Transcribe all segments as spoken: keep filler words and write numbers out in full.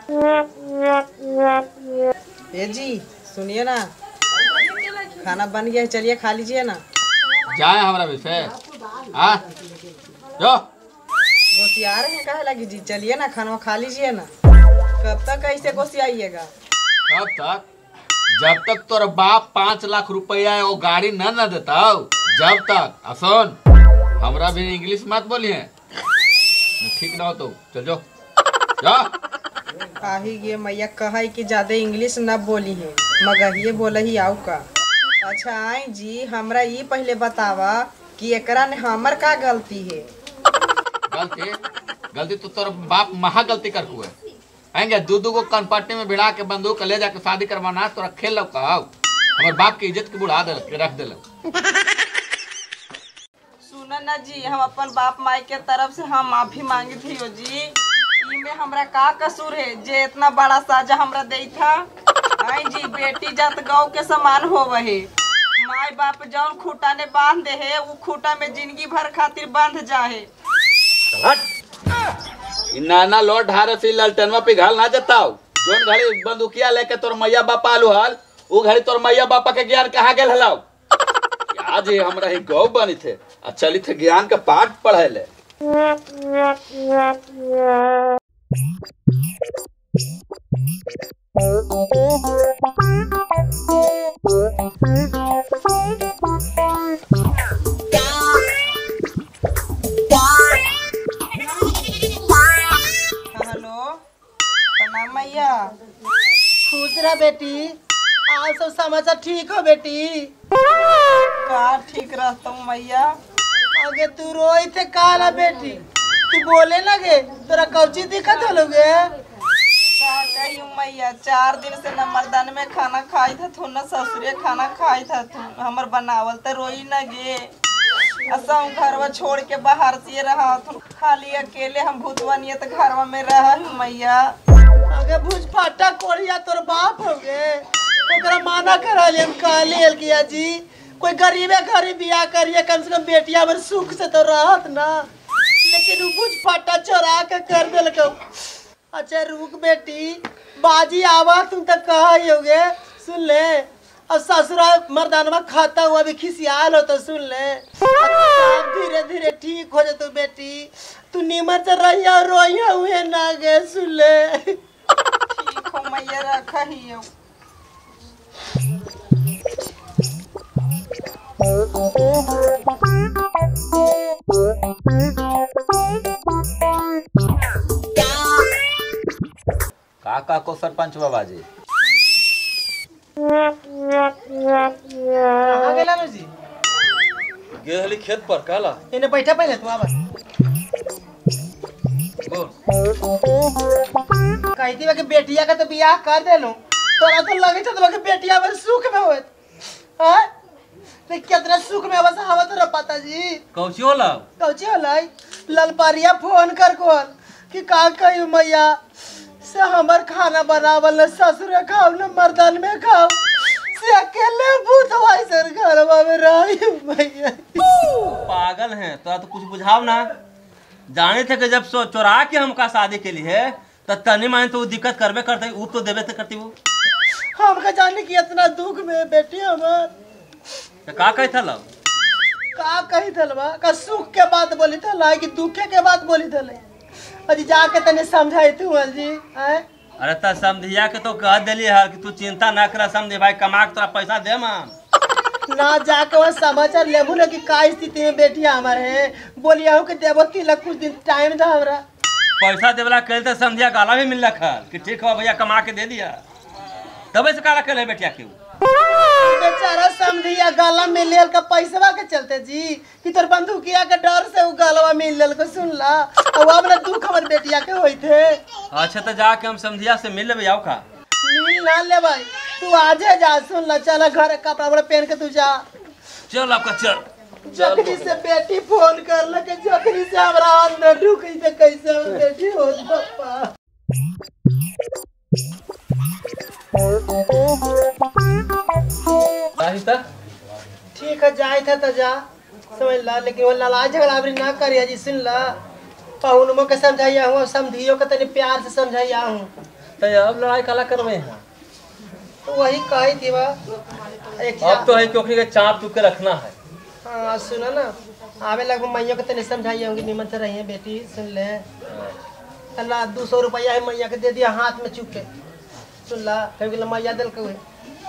ए जी सुनिए ना, खाना बन गया है, चलिए खा लीजिए ना। जाए हमारा विषय हाँ जो गोसियार हैं कहे लगी जी, चलिए ना खाना खा लीजिए ना। कब तक ऐसे गोसियाइएगा? कब तक? जब तक तोर बाप पाँच लाख रुपया वो गाड़ी न न देता जब तक। सुन हमरा भी इंग्लिश मत बोलिए, ठीक ना हो तो चल जो जा। आही ये मैया कहा कि ज्यादा इंग्लिश न बोली है, मगर ये बोला ही आओ का। अच्छा आई जी, हमरा ये पहले बतावा कि एकरा ने हमर का गलती है? गलती गलती तो तोर बाप महा गलती कर हुए आएंगे। दू दू को कनपट्टी में भिड़ा के बंदूक ले जाके शादी करवाना तोरा खेल लो का हमारे बाप की इज्जत के बुढ़ा दे के रख दे। सुनो ना जी, हम अपन बाप माई के तरफ से हम माफी मांगी थी हो जी। इमे हमरा का कसूर है जे इतना बड़ा साजा हमरा दे था? आई जी बेटी जात गाँव के समान हो वही माई बाप जौन खूटा ने बांध दे है वो खूटा में जिंदगी भर खातिर बांध जाए। नाना लोट ढारे से ललटनवा पिघाल ना जाता जोन घड़ी बंदूकिया लेके तोर मैया बापा आलू हल वो घड़ी तोर मैया बापा के ज्ञान कहाँ गेल हलाओ। आज ही हमरा ही गौ बनी थे आ चली थे ज्ञान का पाठ पढ़े ले। मैया खुश रह बेटी, आज सब समाचार ठीक हो बेटी? का ठीक रहता हूँ मैया। आगे तू रोई थे काला बेटी, तू बोले लगे तोरा कौची दिक्कत हो लोगे? का कही मैया, चार दिन से न मर्दान में खाना खाई था तू न ससुरे खाना खाई था तू हमर बनावल तो रोई न गे। असम घरवा छोड़ के बाहर से रहा तू खाली अकेले हम भूतवा नियत घरवा में रह मैया। आगे भूज फाटा कोरिया तोर बाप हो गे, ओकरा माना करा ले काले एल किया जी। कोई गरीबे गरीब बियाह करिए कम से कम बेटिया भर सुख से तो रहत ना, लेकिन भूज फाटा चोरा के कर देल को। अच्छा रुक बेटी, बाजी आवा तुम तक कहा होगे सुन ले। अब ससुरा मर्दानवा खाता हुआ भी खिसियाल हो तो सुन ले, धीरे धीरे ठीक हो जातो बेटी। तू नीमर से रहिया रोइया हुए ना गे सुन ले। ठीक हो मैया, रखा ही हो। काका को सरपंच बाबा जी कहाँ गेला नो जी? गेली खेत पर काला इन्हें बैठा पहले तू आवा। कहती बा कि बेटिया का तो बियाह कर देलू, तोरा तो लगे था तो बेटिया में सुख में होत हैं? तो कितना सुख में बस हवा तो पता जी कौची होला कौची होला? ललपरिया फोन कर कोल कि का कही मैया से हमर खाना बनावल न ससुर खाओ न मर्दान में खाओ से अकेले भूतवा सर घरवा में रही मैया। पागल हैं तो तो कुछ बुझाओ ना। जाने थे कि जब सो चोरा के हमका शादी के लिए तो तनी माने तो दिक्कत करबे करते ऊप तो देवे तो करती वो। हमका जाने की इतना दुख में बेटी हमार तो का कही था लो का कही थलवा का सुख के बात बोली थला कि दुखे के बात बोली थले? अजी जाके तने समझाई तू जी हैं? अरे तो समझिया के तो कह दिली है कि तू चिंता ना कर, समझे भाई कमा के तोरा पैसा दे मां ना जाके वह समाचार लेबू ना कि का स्थिति में बेटिया हमारे है बोलिया हो कि देवो तिलक कुछ दिन टाइम दा हमरा पैसा देवला कल तो समझिया गाला भी मिल रखा कि ठीक हो भैया कमा के दे दिया तब से काला कल है बेटिया क्यों बेचारा समझिया गाला में लेल का पैसा के चलते जी कि तोर बंदूकिया के डर से उ गालवा मिल लेल को सुन ला अब वाला दुख हमर बेटिया के होई थे। अच्छा तो जाके हम समझिया से मिल लेबे आओ का मिल ना ले भाई तू आजे जा सुन ला चला घर कपड़ा वपड़ा पहन के तू जा चल आपका चल जखनी से बेटी फोन कर ल के जखनी से हमरा अंदर ढुकी से कैसे बेटी हो पापा। ठीक है जाए था तो जा समझ ला, लेकिन वो लड़ाई झगड़ा भी ना करिए जी सुन ला। पहुनमो के समझाइया हूँ समझियो के तनी प्यार से समझाइया हूँ तो अब लड़ाई काला करवे हैं? तो वही कही थी बा एक अब तो है क्योंकि के चाप चुप के रखना है। हाँ सुना ना, आवे लगभग मैया के तनी समझाई होंगी, निमन से रही बेटी, सुन ले। अल्लाह दो सौ रुपया है मैया के दे दिया हाथ में चुप के, सुन ला, कभी मैया दिल के हुए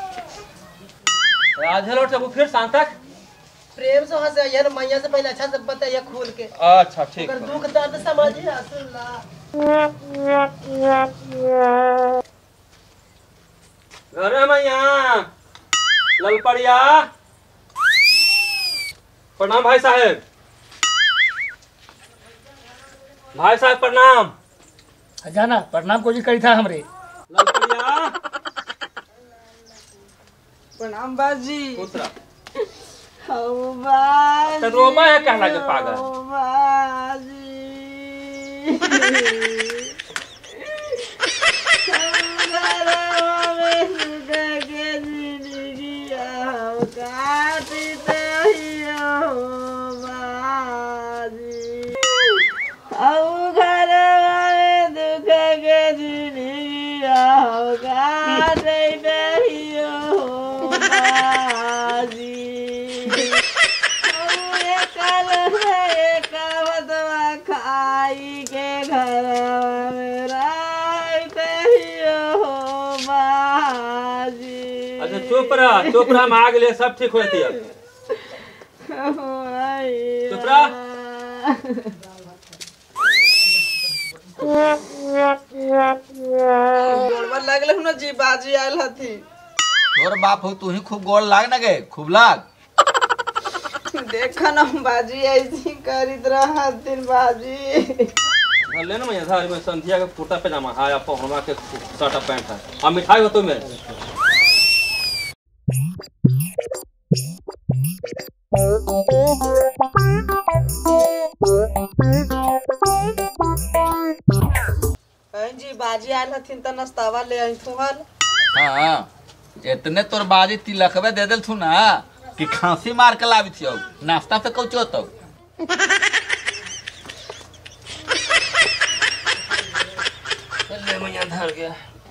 आज लौट जब फिर शाम तक प्रेम से हंसे यार, मैया से पहले अच्छा से बताइए खोल के। अच्छा ठीक अगर दुख दर्द समझिए, सुन ला। अरे मैया ललपड़िया, प्रणाम भाई साहब। भाई साहब प्रणाम। जाना प्रणाम को जी करी था हमरे। ललपड़िया प्रणाम बाजी। उतरा ओ बाजी। तो रोमा है कहला के पागल। ओ बाजी। अच्छा चुप रहा, चुप रहा, हम आ गए, सब ठीक होती है। चुप रहा। गोड़वा लगले हूं ना जी, बाजी आयल हथी। तोर बाप हो तू ही खूब गोड़ लाग ना गे, खूब लाग। देखा ना बाजी ऐसी करित रहा दिन बाजी। ले ना मैया धार में संध्या के कुर्ता पजामा है, आप हमरा के शर्ट पैंट है, और मिठाई हो तो में। जी बाजी आयल हथिन त नाश्तावा ले आई थुहल। हाँ इतने तोर बाजी तिलकवे दे दिल थू ना कि खांसी मार के लावी थी, नाश्ता पे कौचो तो। ले मैया धर गया।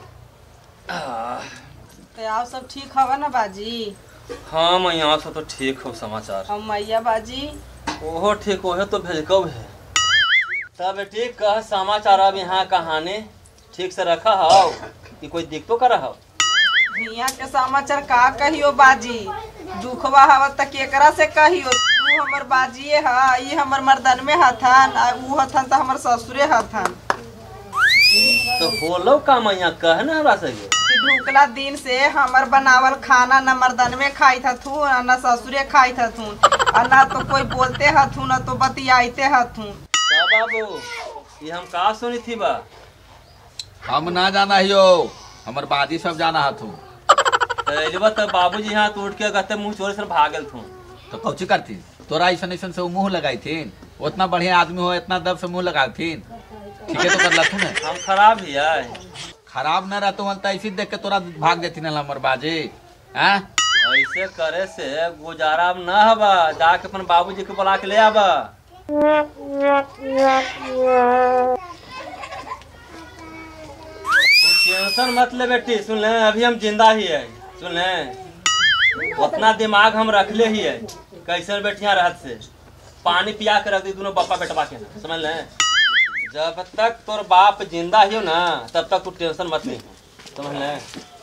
ते आप सब ठीक हवा ना बाजी? हाँ मैया से तो ठीक हो समाचार। हम मैया बाजी ओहो ठीक हो है तो भेजको है। तब ठीक कह समाचार, अब यहाँ कहानी ठीक से रखा हो कि कोई दिख तो करा हो। हिया के समाचार का कहियो बाजी, दुखवा हवा त केकरा से कहियो। तू हमर बाजीए हा, ई हमर मर्दन में हथन, आ ऊ हथन त हमर ससुरे हथन। तो बोलो का मैया कह ना हमरा से कि ढुकला दिन से हमर बनावल खाना न मर्दन में खाई थथू, न ससुरे खाई थथू, और ना तो कोई बोलते हथू, न तो बतियाते हथू। बाबू ये हम का सुनी थी बा? हम ना जाना हियो, हमर बाजी सब जाना हथू। तो बाबूजी यहाँ तो उठ के गते मुंह चोरी से भागल थू। तो कौची करती तोरा ऐसा ऐसा से मुंह लगाई थी, उतना बढ़िया आदमी हो इतना दब से मुंह लगा थी, ठीक है तो कर लथू ना। हम खराब ही है, खराब न रहतो तो ऐसे देख के तोरा भाग देती ना हमर बाजी। हैं ऐसे करे से गुजारा अब न हवा, जाके अपन बाबूजी के बुला के ले आबा। टेंशन मत ले बेटी, सुन ले अभी हम जिंदा ही है, सुन ले उतना दिमाग हम रख ले ही है, कैसे बैठिया रहत से पानी पिया के रख दी दोनों बापा बेटवा के, समझ ले। जब तक तोर बाप जिंदा ही हो ना तब तक तू टेंशन मत ले, समझ ले।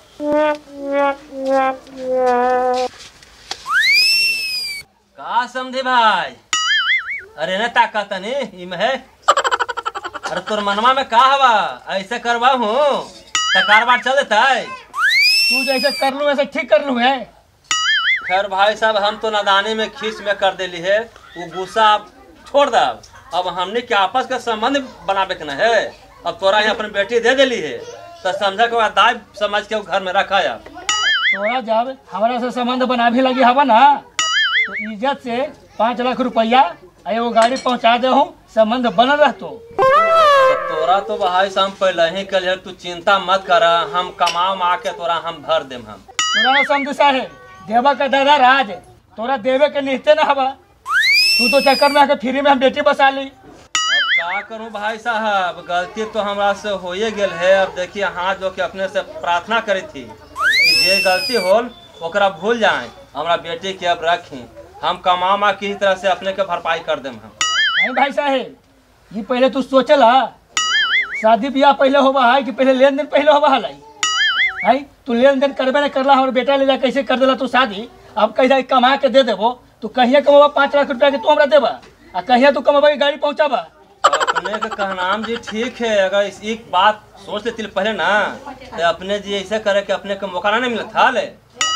का समझे भाई? अरे न ताकत नहीं इम है। अरे तोर मनवा में का हवा, ऐसे करवा हूँ तो कारबार चल देता है। तू जैसे कर लू वैसे ठीक कर लू है। खैर भाई साहब हम तो नादानी में खींच में कर देली है, वो गुस्सा आप छोड़ दा। अब हमने क्या आपस का संबंध बनावे के न है, अब तोरा यहाँ अपनी बेटी दे देली है तो समझा के बाद दाय समझ के घर में रखा है। तोरा जब हमारा से संबंध बना भी लगी हवा ना तो इज्जत से पाँच लाख रुपया वो गाड़ी पहुंचा दे हूँ, संबंध बनल रहतो। तो तोरा तो भाई साहब पहले ही कल, तू चिंता मत करा, हम कमाओ मा के तोरा हम भर देम। हम तोरा समझा है देवा का दादा राज, तोरा देवे के निहते ना हवा, तू तो चक्कर में आके फ्री में हम बेटी बसा ली। अब का करूं भाई साहब, गलती तो हमरा से होए गेल है। अब देखिए हाथ जो के अपने से प्रार्थना करी थी कि जे गलती होल ओकरा भूल जाए, हमरा बेटी के अब रखी, हम कमा मा किसी तरह से अपने के भरपाई कर देम हम। नहीं भाई साहेब, ये पहले तू सोचल हा शादी ब्याह पहले होबा है कि पहले लेन देन पहले होबा है? है तू लेन देन करबे न करला, हमारे बेटा ले जा कैसे कर देला तू शादी? अब कैसे कमा के दे देबो? तू कहिए कमाबा पाँच लाख रुपया के तू हमरा देबा, आ कहिए तू कमाबा की गाड़ी पहुंचाबा? अपने के कहनाम जी ठीक है, अगर इस एक बात सोच लेती पहले ना तो अपने जी ऐसे करे कि अपने को मौका ना मिलत था ले।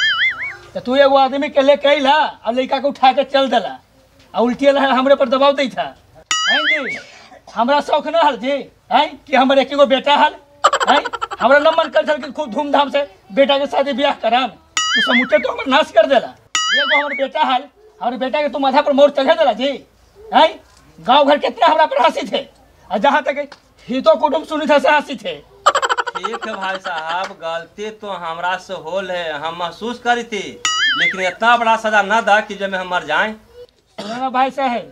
तो तू एगो आदमी के लेके अइला और लड़का के उठा के चल देला और उल्टी ला हमरे पर दबाव दै था। हैं जी, हमरा शौक न हल जी हैं कि हमर एक एगो बेटा हल हैं, हमरा न मन कर कि खूब धूमधाम से बेटा के शादी ब्याह कराम। तू समूचे तो हमर नाश कर देला। एगो हमर बेटा हल, हमरे बेटा के तू माथा पर मोर चढ़े देला जी हैं। गांव घर कितना हमरा पर हंसी थे, और जहाँ तक हितो कुटुम्ब सुनी था से हंसी थे। ठीक है भाई साहब, गलती तो हमरा से होल है, हम महसूस करी थी, लेकिन इतना बड़ा सजा न दा कि जब हम मर जाए। सुनो ना भाई साहब,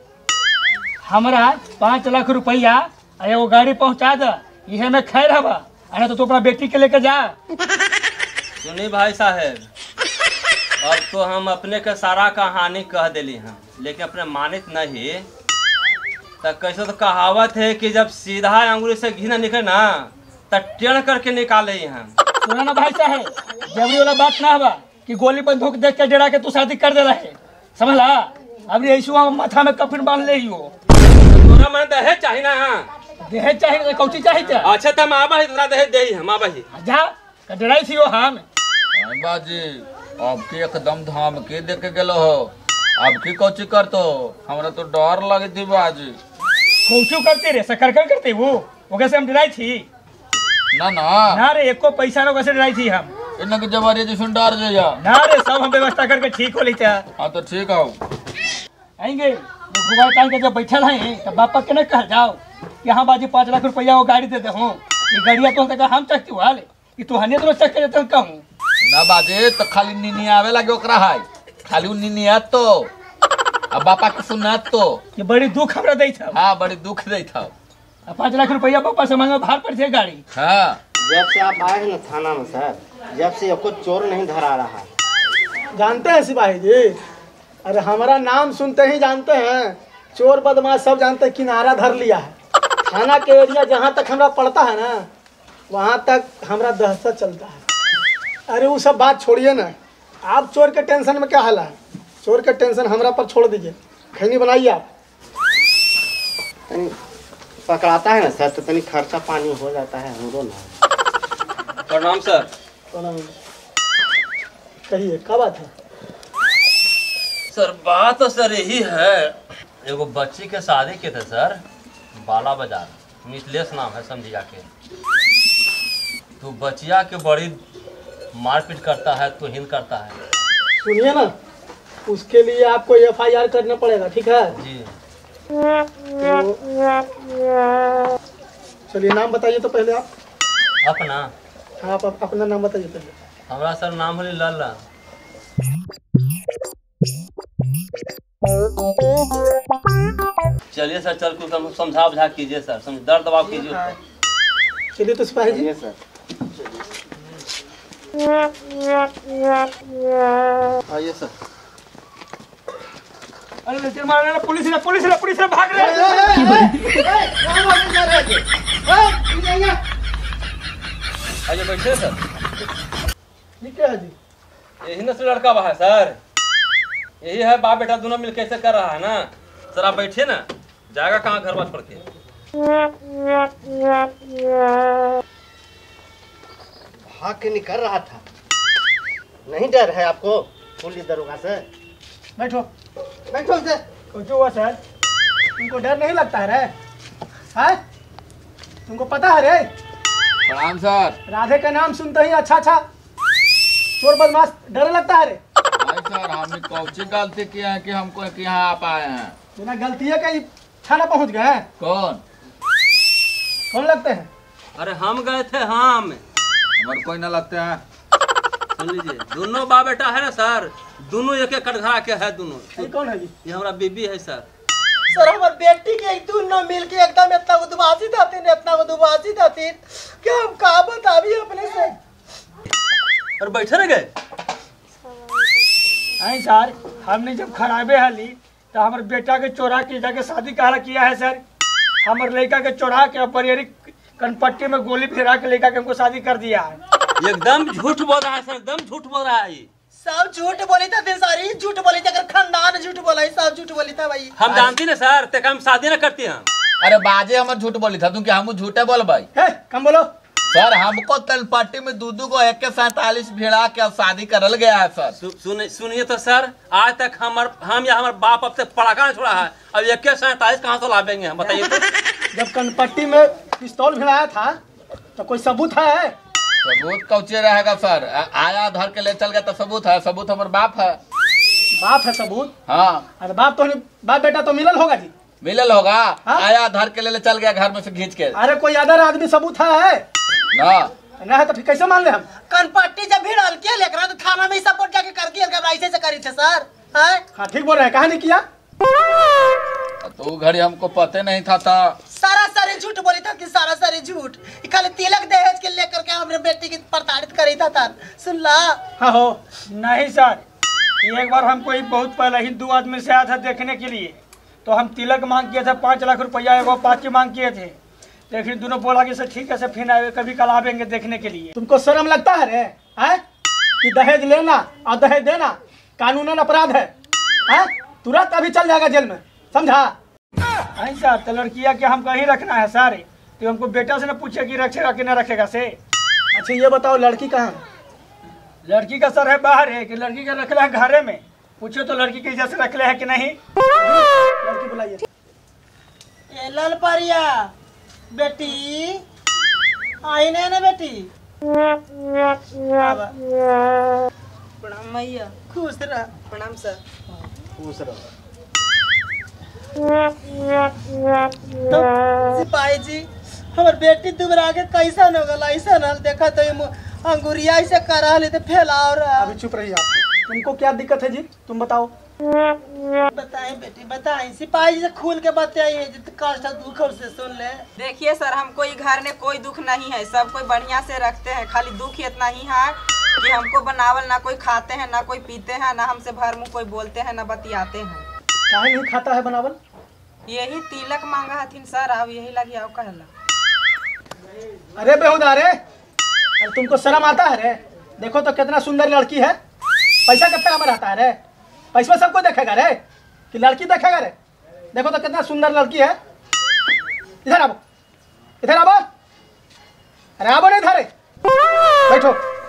हमरा पाँच लाख रुपया और एगो गाड़ी पहुँचा दे, इहे में खैर हवा, अरे तो तू अपना बेटी के लेके जा। सुनी भाई साहब, अब तो हम अपने के सारा कहानी कह दिली हम, लेकिन अपने मानित नहीं। तो कैसे तो कहावत है कि जब सीधा अंगुली से घी न निकले ना तो टेढ़ करके निकाले हम। सुनो ना भाई साहब, जबरी वाला बात ना हवा कि गोली बंदूक देख के डरा के तू शादी कर देला है, समझला? अभी ऐसु माथा में कफिन बांध ले हो। तोरा मन दहेज चाहिए ना? दहेज चाहिए, कौची चाहिए? अच्छा तो हम आबा ही तोरा दहेज दे हम आबा ही। जा डराई थी हो हम। बाजी अब की एकदम धाम के देख के गेलो हो, अब की कौची करतो? हमरा तो डर लगी थी बाजी। कौचू करते रे, सकरकन करते वो ओके से हम डराई थी ना ना ना रे, एको पैसा नो कैसे डराई थी हम? इन्हें की जवारी जी सुन डर जाइया ना रे, सब हम व्यवस्था करके ठीक हो ली था। हाँ तो ठीक है आएंगे गुबार काल के जब बैठल है तब बापा के न कह जाओ यहाँ बाजी पाँच लाख रुपया वो गाड़ी दे दे हूँ, ये गाड़िया तो तक हम चकती हुआ कि तू हने तो चक के देते कहूँ ना बाजे तो खाली नीनी आवे लगे ओकरा है, खाली उ नीनी आत तो अब बापा के सुनात तो ये बड़ी दुख हमरा दै था। हाँ बड़ी दुख दे था। पाँच लाख रुपया पापा से मांगे भार पड़ जाए गाड़ी। हाँ जब से आप आए हैं ना थाना में सर, जब से एको चोर नहीं धरा रहा है। जानते हैं सिपाही जी, अरे हमारा नाम सुनते ही जानते हैं, चोर बदमाश सब जानते हैं, किनारा धर लिया है। थाना के एरिया जहाँ तक हमरा पड़ता है ना, वहाँ तक हमरा दहशत चलता है। अरे वो सब बात छोड़िए ना, आप चोर के टेंशन में क्या हाल है? चोर के टेंशन हमरा पर छोड़ दीजिए, खैनी बनाइए आप। तनी पकड़ाता है ना सर तो तनी खर्चा पानी हो जाता है हमरो ना। प्रणाम सर। प्रणाम। कहिए क्या बात है? सर बात तो सर यही है, एगो बच्ची के शादी के थे सर, बाला बाजार, मिथिलेश नाम है समझिया के। तो बचिया के बड़ी मारपीट करता है, तो हिंद करता है। सुनिए ना, उसके लिए आपको एफ आई आर करना पड़ेगा, ठीक है? जी तो चलिए नाम बताइए तो पहले आप। अपना आप अप, अपना नाम बताइए पहले। हमारा सर नाम है लाला। चलिए सर, चल कुछ हम समझा बुझा कीजिए सर, समझ दर्द दबाव कीजिए उसको। चलिए तो सिपाही जी, ये सर आइए सर। अरे लेकिन मारने पुलिस ने पुलिस ने पुलिस ने भाग रहे आइए बैठिए सर। ठीक है जी। यही न से लड़का बा है सर, यही है बाप बेटा दोनों मिल कैसे कर रहा है ना सर। आप बैठिए ना, जाएगा कहाँ घर बार छोड़ के। भाग के निकल रहा था, नहीं डर है आपको पुलिस दरोगा से? बैठो बैठो से। कुछ हुआ सर? तुमको डर नहीं लगता है रे? है? तुमको पता है रे, प्रणाम सर। राधे का नाम सुनते ही अच्छा अच्छा चोर बदमाश डर लगता है रे? नहीं सर, हमने कौची गलती किया है कि हमको कि यहाँ आप आए हैं? बिना गलती है कहीं थाना पहुंच गए हैं? कौन कौन लगते हैं? अरे हम गए थे, हम हमारे कोई ना लगते हैं। सुन लीजिए, दोनों बाप बेटा है ना सर, दोनों एक एक कटघरा के है दोनों। ये कौन है जी? ये हमारा बीबी है सर। सर हमार बेटी के एक दून न मिल के एकदम इतना उदबासी थी इतना उदबासी थी कि हम का बताबी अपने से। और बैठे रह गए नहीं सर, हमने जब खराबे हाली तो हमारे बेटा के चोरा के जाके शादी कहा किया है सर। हमारे लड़का के चोरा के बरियरी कनपट्टी में गोली फिरा के लड़का के हमको शादी कर दिया है। एकदम झूठ बोल रहा है सर, एकदम झूठ बोल रहा है ये। सब झूठ बोली था दिन सारी झूठ बोली थी, अगर खानदान झूठ बोला ही सब झूठ बोली था भाई। हम जानती ना सर, ते हम शादी ना करती हम। अरे बाजे हमर झूठ बोली था तुम, क्या हम झूठे बोल भाई? हे, कम बोलो सर हमको तलपट्टी में दूधू को एक के सैतालीस भिड़ा के शादी करल गया है सर। सु, सुन, सुनिए तो सर, आज तक हमार हम या हमारे बाप अब से पड़ाका नहीं छोड़ा है, अब एक के सैतालीस कहाँ से लावेंगे हम बताइए तो। जब कनपट्टी में पिस्तौल भिड़ाया था तो कोई सबूत है? सबूत कौचे रहेगा सर? आ- आया धर के ले चल गया तो सबूत है, सबूत हमारे बाप है। बाप है सबूत? हाँ अरे बाप तो बाप बेटा तो मिलल होगा जी। मिलल होगा। हाँ? आया धर के ले ले चल गया घर में से खींच के अरे कोई अदर आदमी सबूत है ना। ना है तो फिर कैसे मान ले हम? कनपट्टी जब भिड़ल के लेकर तो थाना में सपोर्ट जाके कर दिया ऐसे से करी थे सर। हैं? हाँ ठीक बोल रहे हैं, कहा नहीं किया? तो वो घड़ी हमको पते नहीं था था सारा सारी झूठ बोली था कि सारा सारी झूठ खाली तिलक दहेज के लेकर के हमने बेटी की प्रताड़ित करी था था सुन ला। हाँ हो नहीं सर, एक बार हमको ही बहुत पहले हिंदू आदमी से आया था देखने के लिए, तो हम तिलक मांग किए थे पाँच लाख रुपया, एगो पाँच मांग किए थे, लेकिन दोनों बोला कि सर ठीक है सर फिर आए कभी कल आवेंगे देखने के लिए। तुमको शर्म लगता है रे हैं कि दहेज लेना और दहेज देना कानूनन अपराध है? हैं? तुरंत अभी चल जाएगा जेल में, समझा? नहीं सर, तो लड़कियाँ क्या हम कहीं रखना है सर? तो हमको बेटा से न पूछे कि रखेगा कि न रखेगा से। अच्छा ये बताओ लड़की कहाँ है? लड़की का सर है बाहर है कि लड़की का रखला है घरे में? पूछो तो लड़की के जैसे रखले है कि नहीं। लड़की बुलाइए। ए लाल परिया बेटी आई नहीं ना बेटी। आवा। प्रणाम मैया। खुश रह। प्रणाम सर। खुश रहो। तो सिपाही जी हमार बेटी दुबरा के कैसा न गला ऐसा न देखा तो ये अंगुरिया से करा ले तो फैलाओ रहा। अभी चुप रहिए आप। तुमको क्या दिक्कत है जी, तुम बताओ। बताएं बेटी बताएं, सिपाही जी से खुल के बताइए जित कष्ट दुख और से सुन ले। देखिए सर, हमको ये घर में कोई दुख नहीं है, सब कोई बढ़िया से रखते हैं, खाली दुख ही इतना ही है कि हमको बनावल ना कोई खाते हैं ना कोई पीते हैं ना हमसे भर मुँह कोई बोलते हैं ना बतियाते हैं। काहे नहीं खाता है बनावल? यही तिलक मांगा हथिन सर, अब यही लगी आओ कहला। अरे बेहुदा रे, अरे तुमको शर्म आता है रे? देखो तो कितना सुंदर लड़की है, पैसा के फेरा में रहता है रे, पैसा सबको देखेगा रे कि लड़की देखेगा रे? देखो तो कितना सुंदर लड़की है। इधर आओ, इधर आओ, अरे आओ ना इधर, बैठो।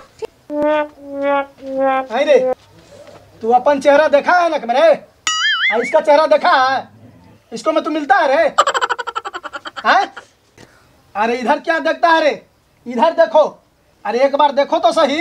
नहीं रे, तू अपन चेहरा देखा है ना मेरे? आ, इसका चेहरा देखा है? इसको में तू मिलता है रे? हैं? अरे इधर क्या देखता है रे? इधर देखो, अरे एक बार देखो तो सही।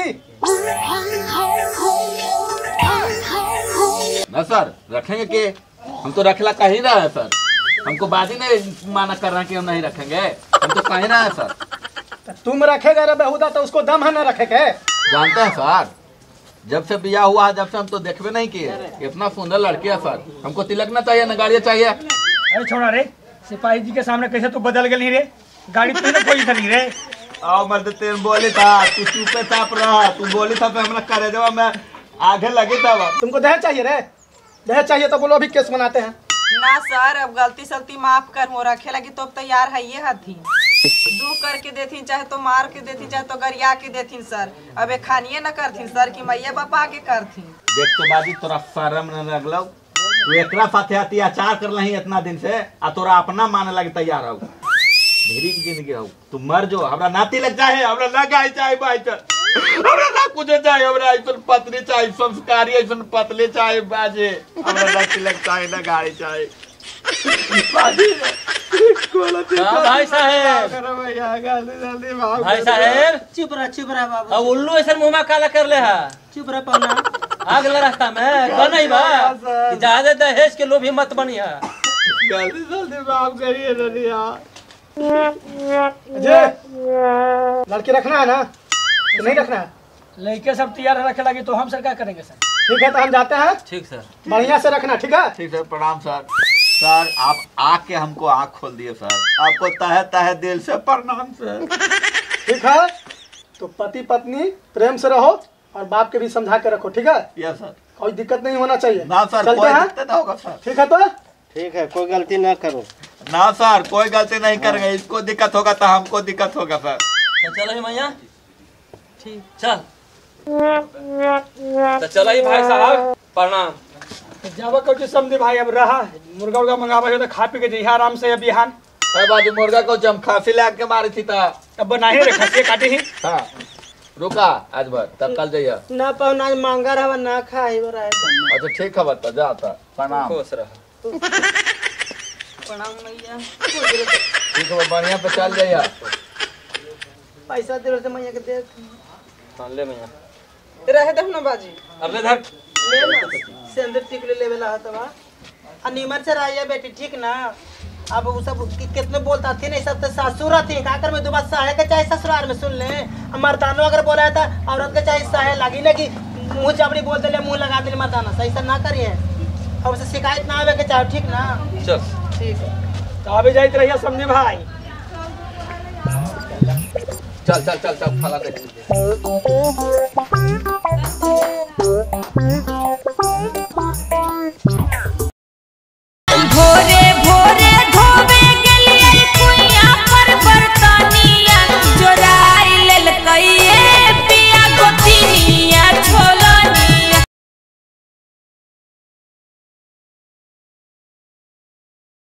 ना सर, रखेंगे कि हम तो रखला कहीं रहा है सर। हमको बाजी नहीं माना कर रहा कि हम नहीं रखेंगे, हम तो कहीं रहा है सर। तो तुम रखेगा रे बेहुदा तो उसको दम है ना रखे के? जानते हैं सर, जब से बिया हुआ है जब से हम तो देखबे नहीं किए, इतना सुंदर लड़की है सर। हमको तिलक ना चाहिए ना गाड़ी चाहिए। अरे छोड़ा रे, सिपाही जी के सामने कैसे तू बदल गई रे? गाड़ी तो ना कोई धरी रे। आओ मर्द, तेरे बोली था तू चुपे चाप रहा, तू बोली था तो हमरा करे देवा मैं आगे लगी था। तुमको दहेज चाहिए रे? दहेज चाहिए तो बोलो, अभी केस बनाते हैं। ना सर, अब गलती सलती माफ कर, हो रखे लगी तो अब तैयार है ये हथी। दुख करके देथी, चाहे तो मार के देथी, चाहे तो गरिया के देथी सर। अब एक खानिए न करथी सर कि मैया बापा के करथी। देख तो बाजी तोरा शर्म न लगलो, तू एकरा साथे अत्याचार कर लही इतना दिन से, आ तोरा अपना माने लगे तैयार हो। ढेरी की जिंदगी हो, तू मर जो, हमरा ना तिलक चाहे, हमरा ना गाय चाहे, भाई चल हमरा ना कुछ चाहे, हमरा ऐसन पत्नी चाहे, संस्कारी ऐसन पतले चाहे बाजे, हमरा ना तिलक चाहे ना गाड़ी चाहे। बाजी हाँ भाई साहेब, भाई साहेब चुप रह चुप रह बाबू, अब उल्लू ऐसा मुँह में काला कर ले है। चुप रह पौना। आग लगा रास्ता में कौन नहीं बा कि ज्यादा दहेज के लोभी मत बनिया। जल्दी जल्दी माफ करिए ननिया। अजय, लड़की रखना है ना कि नहीं रखना है? लड़के सब तैयार रखे लगे तो हम सर क्या करेंगे सर? ठीक है तो हम जाते हैं। ठीक सर। बढ़िया से रखना, ठीक है? ठीक है, प्रणाम सर। सर आप आके हमको आँख खोल दिए सर, आपको तहे तहे दिल से प्रणाम सर। ठीक है, तो पति पत्नी प्रेम से रहो और बाप के भी समझा के रखो, ठीक है? Yes sir. कोई दिक्कत नहीं होना चाहिए ना सर, चलते कोई हैं? दिक्कत नहीं होगा सर। ठीक है तो ठीक है, कोई गलती ना करो। ना सर, कोई गलती नहीं करेंगे। इसको दिक्कत होगा तो हमको दिक्कत होगा सर। तो चलो ही मैया, ठीक चल। तो चलो ही भाई साहब, प्रणाम। जावा कहो समझे भाई, अब रहा मुर्गा उर्गा मंगावा हो तो खा पी के जइहा आराम से। अब बिहान अरे बाजू मुर्गा को जम खांसी लाग के मारी थी ता। अब बनाही रे खसिए काटे ही। हाँ रुका आज भर, तब कल जाइए। ना पाहुना आज मांगा रहा ना खाई बरा है। अच्छा ठीक है बता, जाता प्रणाम। खुश रह। प्रणाम मैया। ठीक है, बढ़िया पे चल जाइए। पैसा दे से मैया के दे हाँ ले मैया, रहे दे ना बाजी। अब ले धर। ले ना सिंदूर टिकले लेवे ला हतवा आ नीमन से रहिए बेटी, ठीक ना? अब वो सब कि, कितने बोलता थी नहीं, सब तो सासुर थी का कर में दो बात सहे के चाहे ससुराल में सुन ले। मर्दानो अगर बोला था औरत के चाहे सहे लगी ना कि मुंह जबरी बोल दे, मुंह लगा दे मर्दाना, सही से ना करिए। अब से शिकायत ना आवे के चाहे, ठीक ना? चल ठीक है, तो अभी जाइत रहिए समझे भाई। चल चल चल चल फला देख।